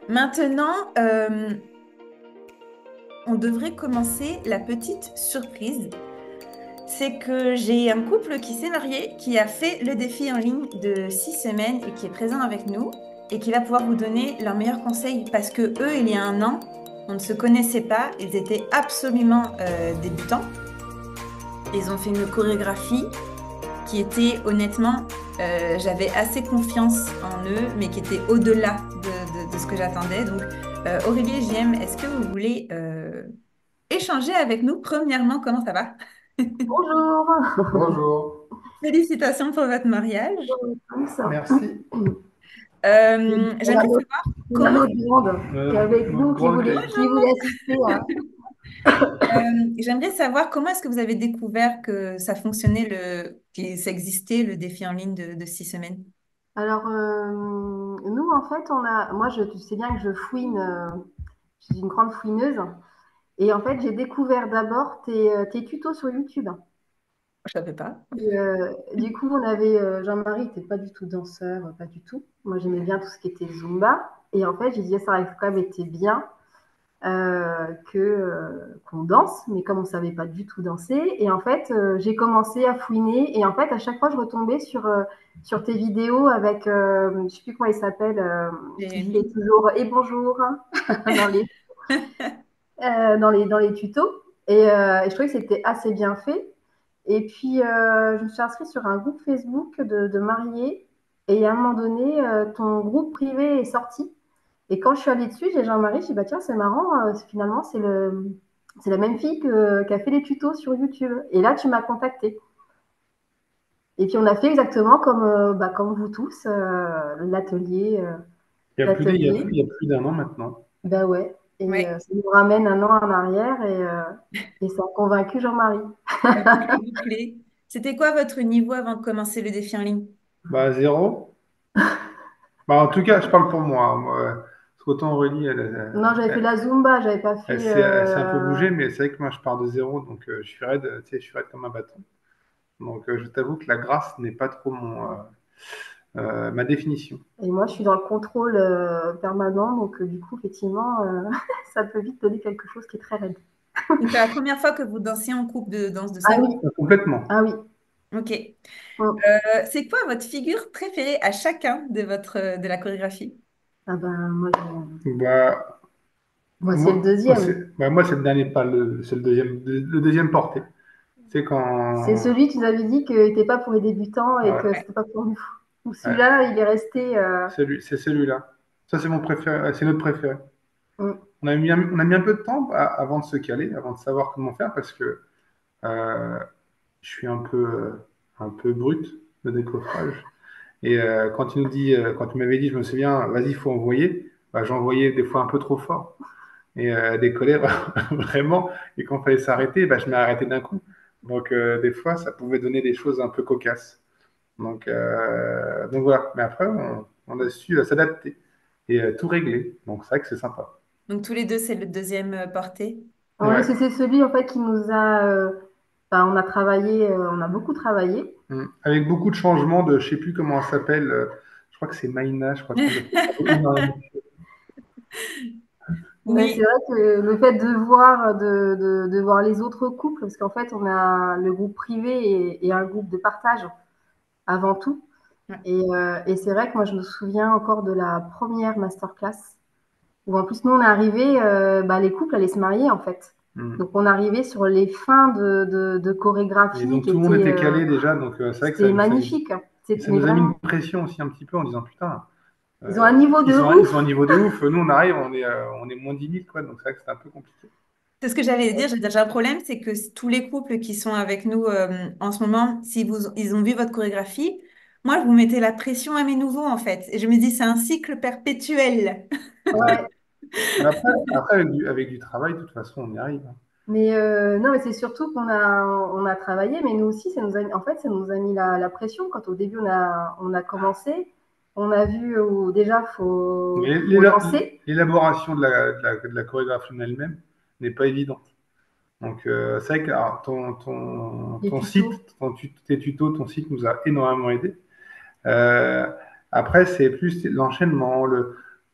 Maintenant, on devrait commencer la petite surprise. C'est que j'ai un couple qui s'est marié, qui a fait le défi en ligne de 6 semaines et qui est présent avec nous et qui va pouvoir vous donner leurs meilleurs conseils parce que eux, il y a un an, on ne se connaissait pas, ils étaient absolument débutants. Ils ont fait une chorégraphie qui était honnêtement, j'avais assez confiance en eux, mais qui était au-delà de ce que j'attendais. Donc, Aurélie et JM, est-ce que vous voulez échanger avec nous? Premièrement, comment ça va? Bonjour. Bonjour. Félicitations pour votre mariage. Merci. On a J'aimerais notre, savoir on a comment, notre grande qui est avec Notre nous, grande qui voulait assister à... j'aimerais savoir comment est-ce que vous avez découvert que ça fonctionnait, que ça existait, le défi en ligne de 6 semaines. Alors, nous, en fait, tu sais bien que je fouine, je suis une grande fouineuse. Et en fait, j'ai découvert d'abord tes tutos sur YouTube. Je ne savais pas. Du coup, on avait, Jean-Marie n'était pas du tout danseur, pas du tout. Moi, j'aimais bien tout ce qui était Zumba. Et en fait, j'ai dit, ça aurait quand même été bien qu'on danse, mais comme on ne savait pas du tout danser. Et en fait, j'ai commencé à fouiner. Et en fait, à chaque fois, je retombais sur tes vidéos avec, je ne sais plus comment il s'appelle, qui fait Jérémy. toujours et bonjour hein, dans dans les tutos. Et je trouvais que c'était assez bien fait. Et puis, je me suis inscrite sur un groupe Facebook de mariés. Et à un moment donné, ton groupe privé est sorti. Et quand je suis allée dessus, j'ai Jean-Marie, je dis bah tiens, c'est marrant, finalement, c'est la même fille qui a fait les tutos sur YouTube. Et là, tu m'as contacté. Et puis on a fait exactement comme vous tous, l'atelier. Il y a plus d'un an maintenant. Bah ouais. Et Ouais, ça nous ramène un an en arrière et ça a convaincu Jean-Marie. la boucle est bouclée. C'était quoi votre niveau avant de commencer le défi en ligne? Bah, zéro. Bah, en tout cas, je parle pour moi, hein. Parce qu'autant Aurélie, Non, j'avais fait la Zumba, j'avais pas fait. elle s'est un peu bougée, mais c'est vrai que moi, je pars de zéro, donc je suis raide, tu sais, je suis raide comme un bâton. Donc, je t'avoue que la grâce n'est pas trop ma définition. Et moi, je suis dans le contrôle permanent, donc du coup, effectivement, ça peut vite donner quelque chose qui est très raide. Donc, c'est la première fois que vous dansez en groupe de danse de Ah salon. oui, Complètement. ah oui. Ok. Mm. C'est quoi votre figure préférée à chacun de la chorégraphie? Ah ben, Bah, moi c'est le deuxième. moi, c'est le dernier pas, c'est le deuxième porté. C'est C'est quand. celui qui nous avait dit qu'il n'était pas pour les débutants et que Ouais, Ouais. c'était pas pour nous. Ou ouais. celui-là, il est resté. C'est celui-là. Ça, c'est mon préféré. C'est notre préféré. Mm. On a mis un peu de temps avant de se caler, avant de savoir comment faire, parce que euh, je suis un peu brut de décoffrage. Et quand tu m'avais dit, je me souviens, vas-y, il faut envoyer, bah, j'envoyais des fois un peu trop fort. Et décoller vraiment. Et quand il fallait s'arrêter, bah, je m'ai arrêté d'un coup. Donc, des fois, ça pouvait donner des choses un peu cocasses. Donc voilà. Mais après, on a su s'adapter et tout régler. Donc, c'est vrai que c'est sympa. Donc tous les deux, c'est le deuxième porté. Ouais, Ouais. c'est celui en fait qui nous a. On a travaillé, on a beaucoup travaillé. Mm. Avec beaucoup de changements de, je sais plus comment elle s'appelle, je crois que c'est Maïna, je crois qu'elle a fait énormément. Mais c'est Oui, vrai que le fait de voir les autres couples, parce qu'en fait, on a le groupe privé et un groupe de partage avant tout. ouais. Et c'est vrai que moi, je me souviens encore de la première masterclass où en plus, nous, on est arrivé, les couples allaient se marier en fait. Mm. Donc, on arrivait sur les fins de Et chorégraphie donc qui tout le monde étaient. était calé déjà, donc c'est vrai que C'était magnifique. ça Mais nous a mis vraiment, une pression aussi un petit peu en disant putain, ils ont un niveau de ils ont un ouf. niveau de ouf, nous on arrive, on est moins 10 000 quoi, donc c'est vrai que c'était un peu compliqué. C'est ce que j'allais dire. J'ai un problème, c'est que tous les couples qui sont avec nous en ce moment, si ils ont vu votre chorégraphie, moi, vous mettez la pression à mes nouveaux, en fait. Et je me dis, c'est un cycle perpétuel. Ouais. Ouais. Mais après avec du travail, de toute façon, on y arrive, hein. Mais non, mais c'est surtout on a travaillé, mais nous aussi, en fait, ça nous a mis la pression. Quand au début, on a commencé, on a vu où déjà, Mais faut lancer l'élaboration de la chorégraphie en elle-même n'est pas évidente. Donc c'est vrai que alors, les ton site, tutos. tes tutos, ton site nous a énormément aidé. Euh, Après, c'est plus l'enchaînement,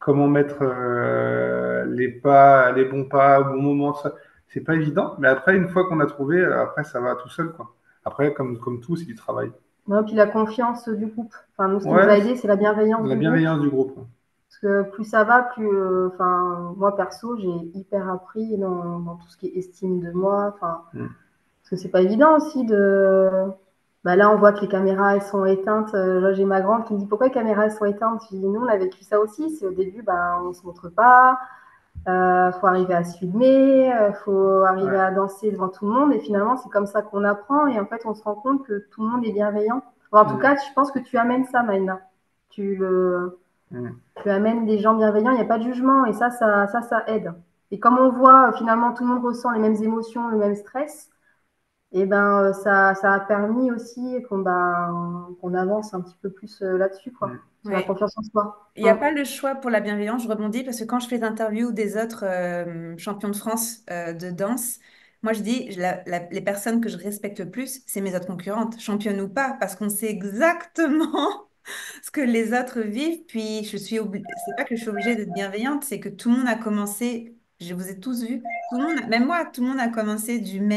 comment mettre les pas, les bons pas au bon moment, ça, c'est pas évident. Mais après, une fois qu'on a trouvé, après, ça va tout seul, quoi. Après, comme tout, c'est du travail. Non, puis la confiance du groupe. Enfin, nous, ce qui nous a Ouais, aidé, c'est la bienveillance la du groupe. bienveillance du groupe. Parce que plus ça va, plus, enfin, moi perso, j'ai hyper appris dans tout ce qui est estime de moi. Enfin, Mm. parce que c'est pas évident aussi de. Bah là, on voit que les caméras elles sont éteintes. Là, j'ai ma grande qui me dit pourquoi les caméras elles sont éteintes. Je dis nous, on a vécu ça aussi. C'est au début, ben, on se montre pas. Faut arriver à se filmer. Faut arriver Ouais. à danser devant tout le monde. Et finalement, c'est comme ça qu'on apprend. Et en fait, on se rend compte que tout le monde est bienveillant. Enfin, en tout Mm. cas, je pense que tu amènes ça, Maïna. Tu le Mm. tu amènes des gens bienveillants, il n'y a pas de jugement et ça aide. Et comme on voit, finalement, tout le monde ressent les mêmes émotions, le même stress, et ben, ça a permis aussi qu'on avance un petit peu plus là-dessus, Mm. quoi, sur la Ouais. confiance en soi. Il n'y a pas le choix pour la bienveillance, je rebondis, parce que quand je fais l'interview des autres champions de France de danse, moi je dis, les personnes que je respecte le plus, c'est mes autres concurrentes, championnes ou pas, parce qu'on sait exactement ce que les autres vivent. Puis c'est pas que je suis obligée d'être bienveillante, c'est que tout le monde a commencé, je vous ai tous vus, tout le monde, même moi, tout le monde a commencé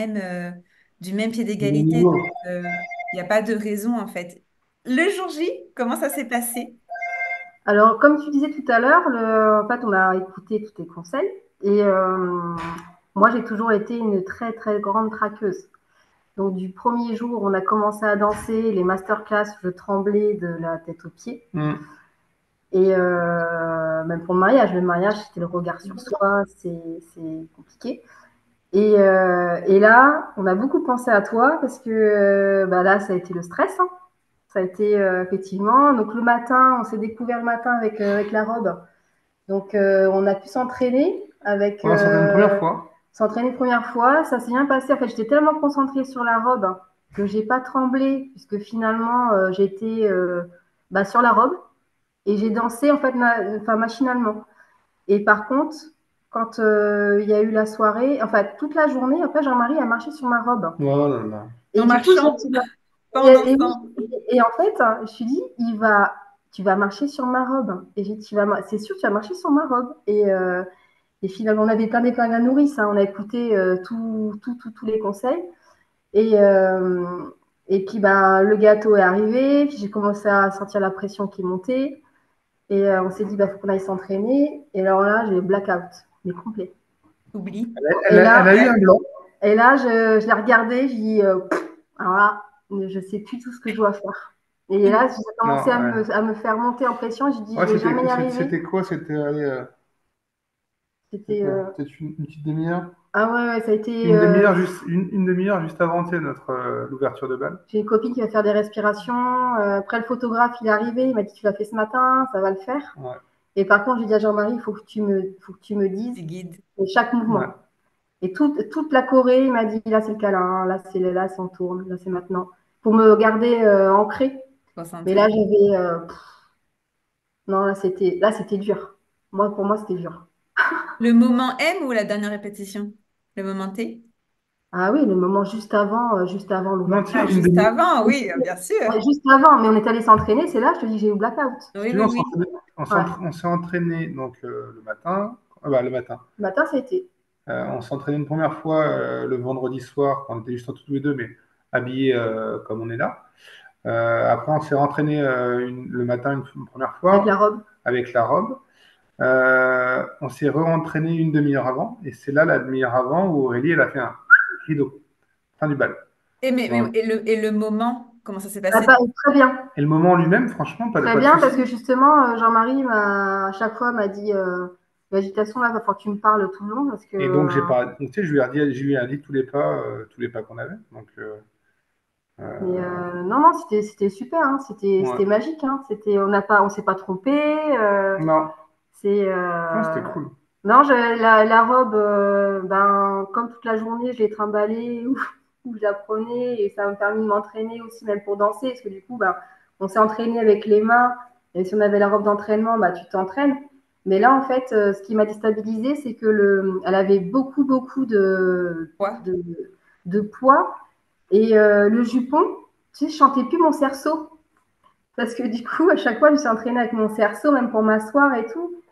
du même pied Bon d'égalité, niveau. donc il n'y a pas de raison en fait. Le jour J, comment ça s'est passé? Alors, comme tu disais tout à l'heure, en fait, on a écouté tous tes conseils et moi, j'ai toujours été une très, très grande traqueuse. Donc, du premier jour, on a commencé à danser, les masterclass, je tremblais de la tête aux pieds. Mm. Et même pour le mariage, c'était le regard sur soi, c'est compliqué. Et là, on a beaucoup pensé à toi parce que bah là, ça a été le stress, hein. Ça a été effectivement. Donc le matin, on s'est découvert le matin avec la robe. Donc on a pu s'entraîner avec Voilà, c'était une première fois. s'entraîner une première fois. Ça s'est bien passé. En fait, j'étais tellement concentrée sur la robe que j'ai pas tremblé puisque finalement j'étais bah, sur la robe et j'ai dansé en fait enfin, machinalement. Et par contre, quand il y a eu la soirée, enfin toute la journée, après Jean-Marie a marché sur ma robe. Oh là là. Et En du coup, marchant, pas en et oui, dansant. et en fait, je me suis dit, tu vas marcher sur ma robe. Et j'ai dit, c'est sûr, tu vas marcher sur ma robe. Et finalement, on avait plein d'épingles à nourrice, hein. On a écouté tous les conseils. Et, euh, et puis, ben, le gâteau est arrivé. Puis j'ai commencé à sentir la pression qui montait. Et on s'est dit, bah, faut qu'on aille s'entraîner. Et alors là, j'ai blackout, mais complet. Oublie. Et Elle là, a eu un blanc. je l'ai regardé, je dis, alors là, je sais plus tout ce que je dois faire. Et là, j'ai commencé Non, ouais. à me faire monter en pression. J'ai dit, Ouais, je vais jamais y arriver. c'était quoi? C'était allez, c'était C'était, quoi? Peut-être une petite demi-heure? ah ouais, ouais, ça a été. Une demi-heure juste, une demi-heure juste avant, tu sais, notre l'ouverture de bal. J'ai une copine qui va faire des respirations. Après, le photographe, il est arrivé. Il m'a dit, tu l'as fait ce matin, ça va le faire. Ouais, Et par contre, j'ai dit à Jean-Marie, faut que tu me Tu dises guides. chaque ouais. mouvement. Et toute la Corée, il m'a dit, là, c'est le câlin, là, c'est on tourne, là, c'est maintenant. Pour me garder ancrée. Mais là, Concentré. j'avais. Non, là, c'était dur. Pour moi, c'était dur. Le moment M ou la dernière répétition? Le moment T? Ah oui, le moment juste avant Non, tu sais, Ah, l'ouverture. juste avant, oui, bien sûr. Ouais, juste avant, mais on est allé s'entraîner, c'est là, je te dis, j'ai eu blackout. si Oui, tu veux, oui, oui. Ouais. on s'est entraîné donc le matin. Bah, le matin. Le matin, ça a été. On s'est entraîné une première fois le vendredi soir, quand on était juste tous les deux, mais habillés comme on est là. Après, on s'est entraîné le matin une première Avec la fois robe. avec la robe. On s'est re-entraîné une demi-heure avant, et c'est là la demi-heure avant où Aurélie elle a fait un rideau, fin du bal. Donc, Et le moment, comment ça s'est Ah passé? bah, très bien. et le moment en lui-même, franchement, Très pas de bien, parce souci. que justement, Jean-Marie, à chaque fois, m'a dit l'agitation, là, il va falloir que tu me parles tout le long, parce que. Et donc j'ai pas, donc, tu sais, je lui ai dit tous les pas qu'on avait. Donc Mais euh, non, non, c'était super, hein. ouais. C'était magique, hein. On s'est pas trompé. Non, C'est non, c'était cool. non, la robe, ben, comme toute la journée, je l'ai trimballée ou je la prenais et ça m'a permis de m'entraîner aussi, même pour danser, parce que du coup, ben, on s'est entraîné avec les mains et si on avait la robe d'entraînement, bah, tu t'entraînes. Mais là, en fait, ce qui m'a déstabilisée, c'est que elle avait beaucoup Quoi? de, de poids et le jupon, tu sais, je chantais plus mon cerceau parce que du coup, à chaque fois, je me suis entraînée avec mon cerceau, même pour m'asseoir et tout.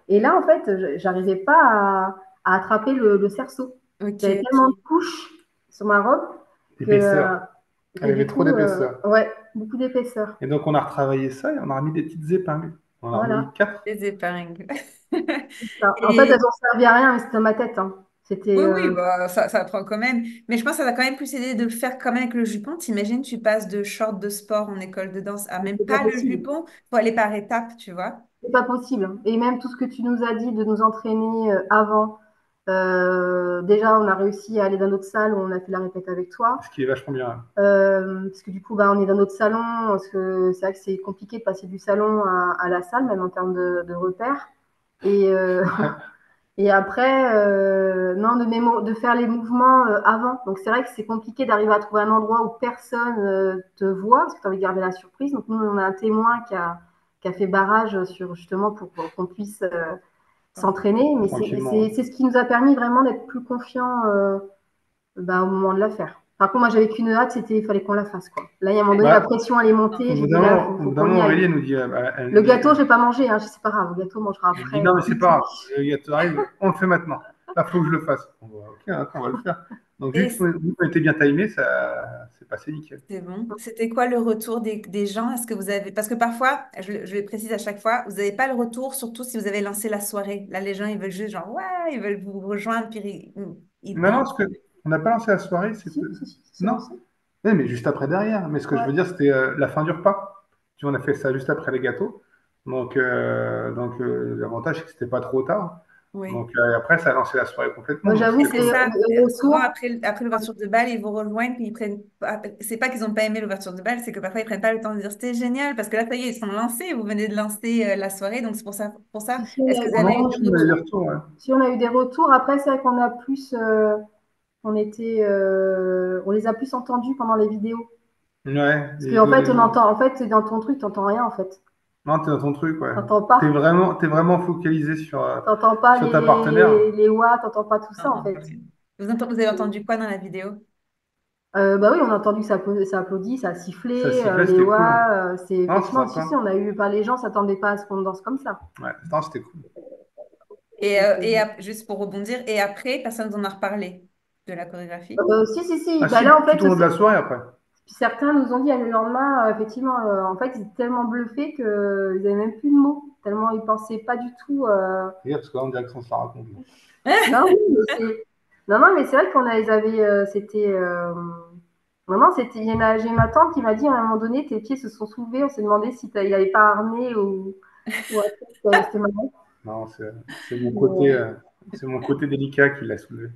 Et là, en fait, j'arrivais pas à attraper le cerceau. Ok, J'avais tellement de ok. couches sur ma robe que, Épaisseur. que Elle avait du trop coup, d'épaisseur. ouais, beaucoup d'épaisseur. Et donc, on a retravaillé ça et on a remis des petites épingles. On en a remis Voilà. 4. Les épingles. Ça. En fait, elles Et ont servi à rien, mais c'était dans ma tête, hein. oui, C'était oui, bah, ça prend quand même. Mais je pense que ça va quand même plus aider de le faire quand même avec le jupon. T'imagines, tu passes de short de sport en école de danse à même c'est pas pas le possible. jupon. Faut aller par étapes, tu vois. C'est pas possible. Et même tout ce que tu nous as dit de nous entraîner avant, déjà, on a réussi à aller dans notre salle où on a fait la répète avec toi. Ce qui est vachement bien. Parce que du coup, bah, on est dans notre salon, parce que c'est vrai que c'est compliqué de passer du salon à la salle, même en termes de repères. Et, et après, non, de faire les mouvements avant. Donc c'est vrai que c'est compliqué d'arriver à trouver un endroit où personne te voit, parce que tu as envie de garder la surprise. Donc nous, on a un témoin qui a fait barrage sur, justement pour qu'on puisse s'entraîner. Mais Tranquillement. c'est ce qui nous a permis vraiment d'être plus confiants bah, au moment de la faire. Par contre, moi, j'avais qu'une hâte, c'était il fallait qu'on la fasse, quoi. Là, il y a un moment donné, la Bah, pression allait monter. J'ai dit là, au faut bout d'un qu'on y moment, aille. Aurélie elle nous dit, Le gâteau, je vais pas manger, hein, c'est pas grave. Le gâteau, on mangera elle dit après. non, mais c'est pas grave. Le gâteau arrive, on le fait maintenant. Là, il faut que je le fasse. On va, ok, d'accord, on va le faire. Donc, Et vu qu'on était bien timé, ça c'est passé nickel. c'est bon. C'était quoi le retour des gens? Est-ce que vous avez... Parce que parfois, je le précise à chaque fois, vous n'avez pas le retour, surtout si vous avez lancé la soirée. Là, les gens, ils veulent juste genre, ouais, ils veulent vous rejoindre, puis ils Non, non, dansent. parce que on n'a pas lancé la soirée, Si, c'était. c'est Non. lancé. Oui, mais juste après derrière. Mais ce que je Ouais. veux dire, c'était la fin du repas. Tu vois, on a fait ça juste après les gâteaux. Donc, l'avantage, c'est que c'était pas trop tard. Oui. Donc, après, ça a lancé la soirée complètement. Moi, Donc, j'avoue Oui, c'était que c'est cool. ça. le Souvent, retour, après l'ouverture de bal, ils vous rejoignent, puis ils prennent c'est pas qu'ils n'ont pas aimé l'ouverture de bal, c'est que parfois, ils prennent pas le temps de dire c'était génial, parce que là, ça y est, ils sont lancés, vous venez de lancer la soirée, donc c'est pour ça. si on Est-ce a, que vous on avez a eu Non, eu des si on a eu des retours? retours, ouais. si on a eu des retours, après, c'est vrai qu'on a plus, on les a plus entendus pendant les vidéos. Ouais, Parce les qu'en vidéos fait, des gens. en fait, dans ton truc, t'entends rien, en fait. Non, t'es dans ton truc, ouais. T'entends pas. T'es vraiment focalisé T'entends pas sur ta partenaire. les watts, t'entends pas tout ça, en Non, fait. rien. Vous avez entendu quoi dans la vidéo? Bah oui, on a entendu que ça applaudit, ça a Ça sifflé, sifflait, les c'était cool. watts. C'est Non, c'est effectivement, si, sympa. on a eu, bah, les gens s'attendaient pas à ce qu'on danse comme ça. Ouais, non, c'était cool. Donc, Juste pour rebondir, et après, personne n'en a reparlé de la chorégraphie. si. Ah Bah si, là, en fait, tout au long de la soirée après. certains nous ont dit le lendemain, effectivement, en fait, ils étaient tellement bluffés qu'ils n'avaient même plus de mots, tellement ils pensaient pas du tout. Regarde, parce que là, on dirait qu'on se la raconte. Non, oui, non, mais c'est vrai qu'on a, ils avaient, c'était, vraiment, c'était, j'ai ma tante qui m'a dit à un moment donné, tes pieds se sont soulevés, on s'est demandé si il n'avait pas harné ou un truc, c'était marrant. Non, Mais, c'est mon côté délicat qui l'a soulevé.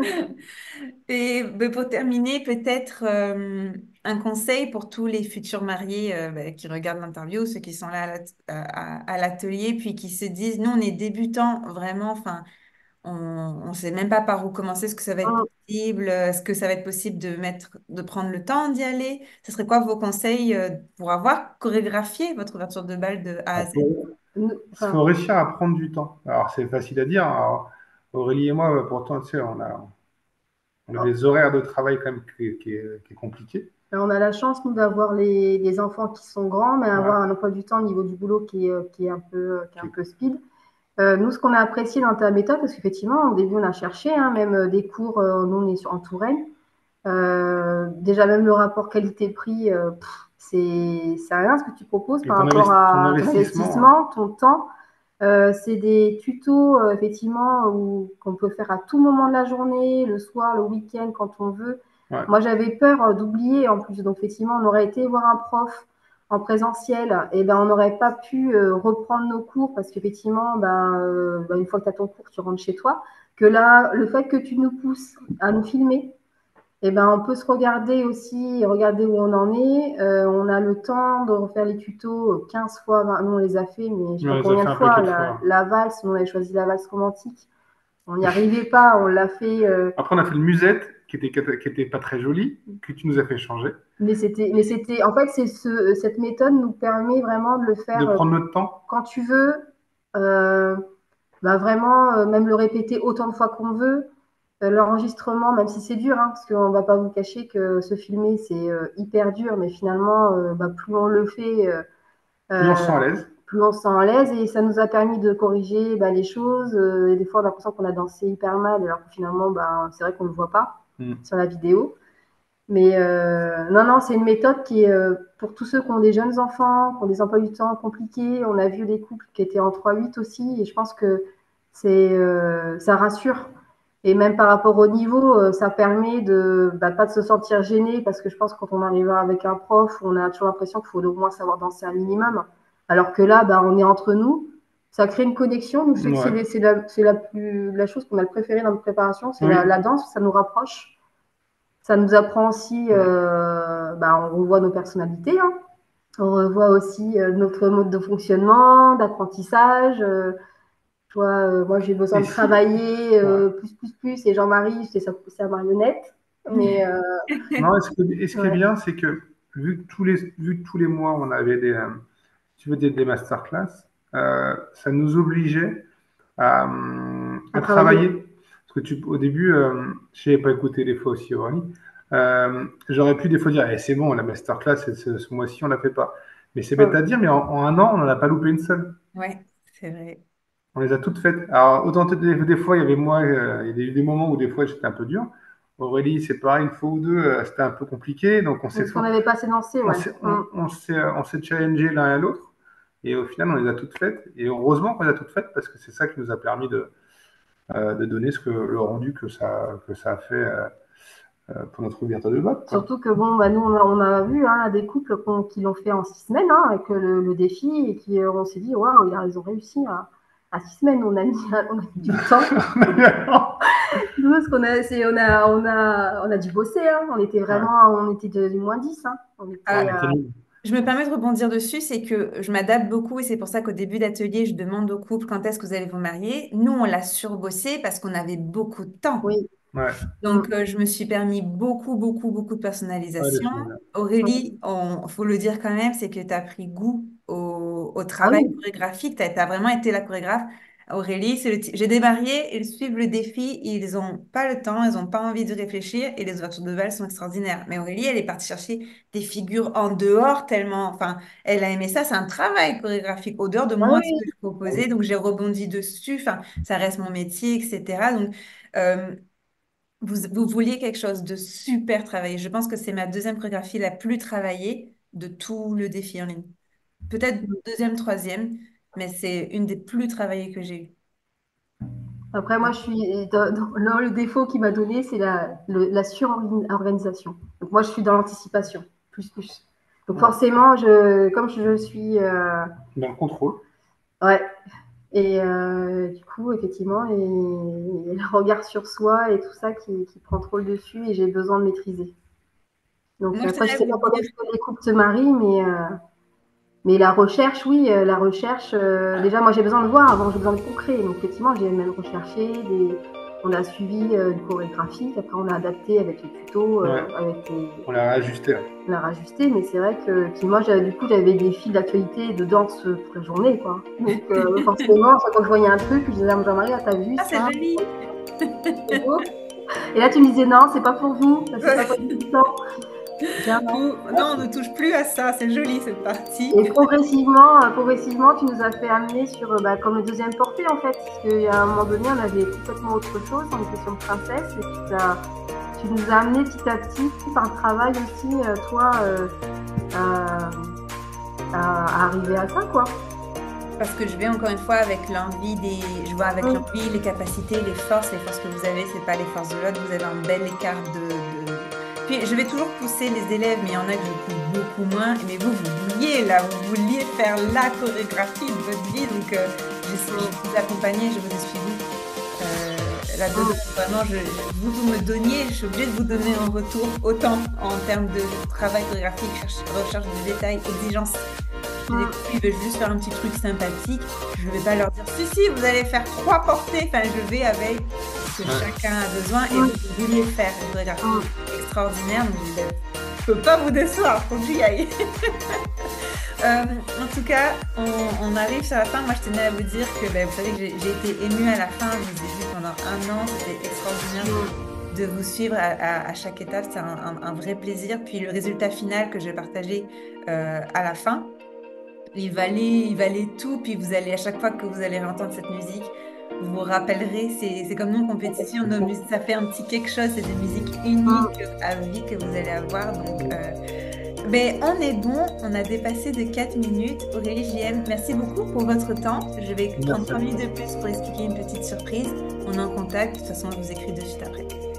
Et ben, pour terminer, peut-être un conseil pour tous les futurs mariés ben, qui regardent l'interview, ceux qui sont là à l'atelier, puis qui se disent, nous, on est débutants, vraiment, enfin, on ne sait même pas par où commencer, est-ce que ça va être possible, est-ce que ça va être possible de prendre le temps d'y aller? Ce serait quoi vos conseils pour avoir chorégraphié votre ouverture de bal de A à Z? Il enfin, faut réussir à prendre du temps. Alors, c'est facile à dire. Alors, Aurélie et moi, pourtant, tu sais, on a des horaires de travail quand même qui est compliqué. on a la chance, nous, d'avoir des enfants qui sont grands, mais Ouais, avoir un emploi du temps au niveau du boulot qui est qui est un qui est- peu speed. Nous, ce qu'on a apprécié dans ta méthode, parce qu'effectivement, au début, on a cherché, hein, même des cours, nous, on est en Touraine. Déjà, même le rapport qualité-prix, c'est rien ce que tu proposes et par rapport ton à ton investissement, investissement, ton temps. C'est des tutos, effectivement, qu'on peut faire à tout moment de la journée, le soir, le week-end, quand on veut. ouais. Moi, j'avais peur d'oublier en plus. Donc, effectivement, on aurait été voir un prof en présentiel, et ben, on n'aurait pas pu reprendre nos cours parce qu'effectivement, une fois que tu as ton cours, tu rentres chez toi. Que là, le fait que tu nous pousses à nous filmer, et ben, on peut se regarder aussi, regarder où on en est. On a le temps de refaire les tutos 15 fois. Nous, on les a fait, mais je sais pas Ouais, ça combien fait de un fois. paquet de fois. La valse, on avait choisi la valse romantique. On n'y arrivait pas, on l'a fait. Après, on a fait le musette qui était pas très joli, que tu nous as fait changer, En fait, cette méthode nous permet vraiment de le de faire prendre notre temps. quand tu veux. Euh, Vraiment, même le répéter autant de fois qu'on veut. L'enregistrement, même si c'est dur, hein, parce qu'on ne va pas vous cacher que se filmer, c'est hyper dur, mais finalement, plus on le fait, Plus on se euh, sent à l'aise. plus on se sent à l'aise et ça nous a permis de corriger les choses. Et des fois, on a l'impression qu'on a dansé hyper mal, alors que finalement, c'est vrai qu'on ne le voit pas sur la vidéo. Mais non, c'est une méthode qui est pour tous ceux qui ont des jeunes enfants, qui ont des emplois du temps compliqués. On a vu des couples qui étaient en 3-8 aussi, et je pense que ça rassure. Et même par rapport au niveau, ça permet de pas de se sentir gêné, parce que je pense que quand on arrive avec un prof, on a toujours l'impression qu'il faut au moins savoir danser un minimum. Alors que là, on est entre nous, ça crée une connexion. Donc je sais que c'est la chose qu'on a le préféré dans notre préparation, c'est la danse, ça nous rapproche. Ça nous apprend aussi, on revoit nos personnalités, hein. On revoit aussi notre mode de fonctionnement, d'apprentissage. Moi, j'ai besoin de travailler plus. Et Jean-Marie, c'est sa marionnette. Mais, Non, ce qui est bien, c'est que vu que tous les mois, on avait des masterclass, ça nous obligeait à travailler. Parce que au début, je n'avais pas écouté des fois aussi, Aurélie. J'aurais pu des fois dire, c'est bon, la masterclass, ce mois-ci, on ne la fait pas. Mais c'est bête à dire, mais en un an, on n'en a pas loupé une seule. Ouais, c'est vrai. On les a toutes faites. Alors, autant des fois, il y avait il y a eu des moments où des fois, j'étais un peu dur. Aurélie, c'est pareil, une fois ou deux, c'était un peu compliqué. Donc, Parce qu'on n'avait pas assez dansé, on s'est challengé l'un et l'autre. Et au final, on les a toutes faites. Et heureusement qu'on les a toutes faites parce que c'est ça qui nous a permis de donner le rendu que ça a fait pour notre ouverture de boîte. Surtout que nous, on a vu des couples qui l'ont fait en 6 semaines avec le défi et qui on s'est dit, waouh, ils ont réussi à 6 semaines. On a mis du temps. Nous, ce qu'on a, on a dû bosser. On était vraiment, on était de moins 10. Je me permets de rebondir dessus, c'est que je m'adapte beaucoup et c'est pour ça qu'au début d'atelier, je demande aux couples quand est-ce que vous allez vous marier. Nous, on l'a surbossé parce qu'on avait beaucoup de temps. Oui. Ouais. Donc, je me suis permis beaucoup de personnalisation. Aurélie, il faut le dire quand même, c'est que tu as pris goût au travail chorégraphique. Tu as vraiment été la chorégraphe. Aurélie, j'ai des mariés, ils suivent le défi, ils n'ont pas le temps, ils n'ont pas envie de réfléchir et les ouvertures de bal sont extraordinaires. Mais Aurélie, elle est partie chercher des figures en dehors tellement, enfin, elle a aimé ça. C'est un travail chorégraphique au dehors de moi, ce que je proposais. Donc, j'ai rebondi dessus. Enfin, ça reste mon métier, etc. Donc, vous vouliez quelque chose de super travaillé. Je pense que c'est ma deuxième chorégraphie la plus travaillée de tout le défi en ligne. Peut-être deuxième, troisième, mais c'est une des plus travaillées que j'ai eues. Après, moi, je suis dans le défaut qu'il m'a donné, c'est la sur-organisation. Donc, moi, je suis dans l'anticipation, plus. Donc, forcément, comme je suis... dans le contrôle. Ouais. Et du coup, effectivement, et le regard sur soi et tout ça qui prend trop le dessus et j'ai besoin de maîtriser. Donc, Moi, après, je sais pas comment les couples se marient, mais la recherche, oui, déjà, moi, j'ai besoin de voir avant, j'ai besoin de concret. Donc, effectivement, j'ai même recherché, on a suivi une chorégraphie, après, on a adapté avec les tutos. On l'a rajusté. On l'a rajusté, mais c'est vrai que moi, j'avais des fils d'actualité et de danse toute la journée, quoi. Donc, forcément, quand je voyais un truc, je disais à Jean-Marie, t'as vu ça? C'est joli. Et là, tu me disais, non, c'est pas pour vous, c'est pas pour vous. Non, on ne touche plus à ça, c'est joli cette partie. Et progressivement, tu nous as fait amener sur comme le deuxième portée en fait, parce qu'à un moment donné, on avait complètement autre chose, on était sur Princesse, et puis tu nous as amené petit à petit par le travail aussi, toi, à arriver à ça, quoi. Parce que je vais encore une fois avec l'envie je vois avec l'envie, les capacités, les forces que vous avez, c'est pas les forces de l'autre, vous avez un bel écart Puis je vais toujours pousser les élèves, mais il y en a que je pousse beaucoup moins. Mais vous vouliez faire la chorégraphie de votre vie, donc je vous accompagner, je vous ai suivi là-dedans. Vraiment, vous me donniez, je suis obligée de vous donner un retour autant en termes de travail chorégraphique, recherche de détails, exigence. Ils veulent juste faire un petit truc sympathique. Je ne vais pas leur dire si, vous allez faire 3 portées. Enfin, je vais avec ce que chacun a besoin et vous vouliez faire une chorégraphie extraordinaire. Donc, je ne peux pas vous décevoir, il faut que j'y aille. En tout cas, on arrive sur la fin. Moi, je tenais à vous dire que vous savez que j'ai été émue à la fin. Je vous ai vu pendant 1 an. C'était extraordinaire de vous suivre à chaque étape. C'est un vrai plaisir. Puis le résultat final que je vais partager à la fin. il valait tout. Puis vous allez, à chaque fois que vous allez entendre cette musique, vous vous rappellerez. C'est comme nous en compétition, nos musiques, ça fait un petit quelque chose. C'est des musiques uniques à vie que vous allez avoir. Donc, ben, on est bon. On a dépassé de 4 minutes. Aurélie, JM, merci beaucoup pour votre temps. Je vais prendre 3 minutes de plus pour expliquer une petite surprise. On est en contact. De toute façon, je vous écris de suite après.